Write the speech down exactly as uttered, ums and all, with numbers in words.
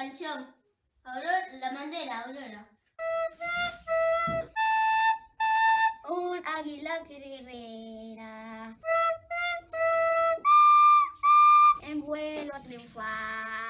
canción. Aurora, la bandera, Aurora. Un águila guerrera en vuelo a triunfar.